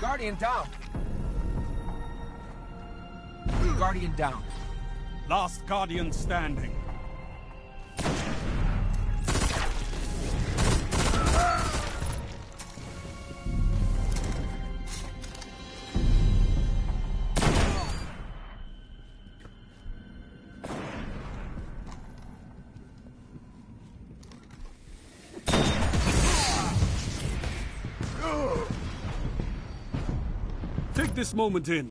Guardian down. Guardian down. Last Guardian standing. Take this moment in.